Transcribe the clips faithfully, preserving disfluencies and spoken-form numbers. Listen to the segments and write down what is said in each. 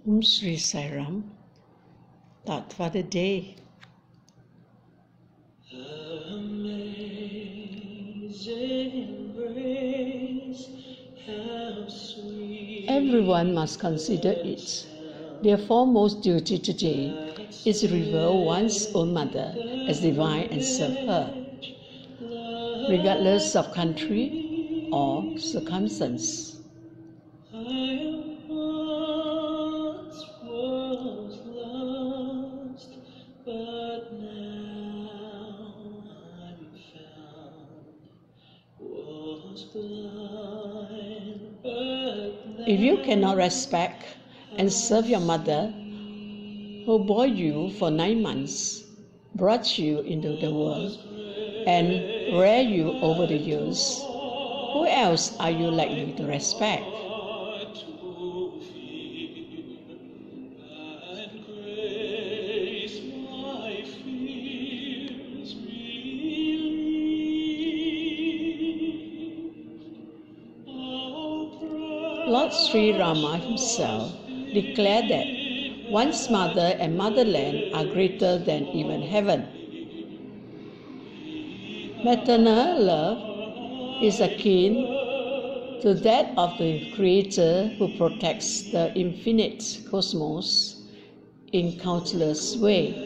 Om Sri Ram, thought for the day. Everyone must consider it. Their foremost duty today is to revere one's own mother as divine and serve her, regardless of country or circumstance. If you cannot respect and serve your mother, who bore you for nine months, brought you into the world, and reared you over the years, who else are you likely to respect? Lord Sri Rama Himself declared that one's mother and motherland are greater than even heaven. Maternal love is akin to that of the Creator who protects the infinite cosmos in countless ways.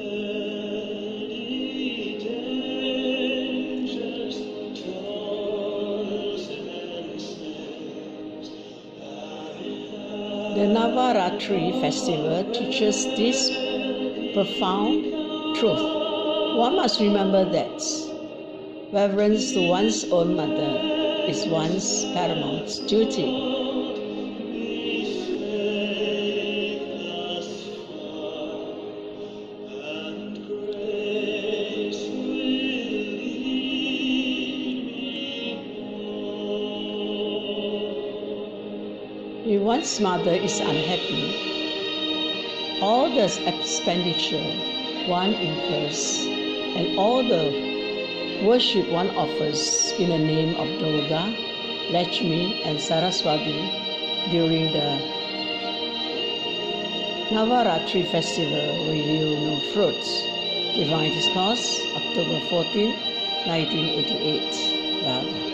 The Navaratri festival teaches this profound truth. One must remember that reverence to one's own mother is one's paramount duty. If one's mother is unhappy, all the expenditure one incurs and all the worship one offers in the name of Durga, Lakshmi and Saraswati during the Navaratri festival will yield no fruit. Divine Discourse, October fourteenth, nineteen eighty-eight. Durga.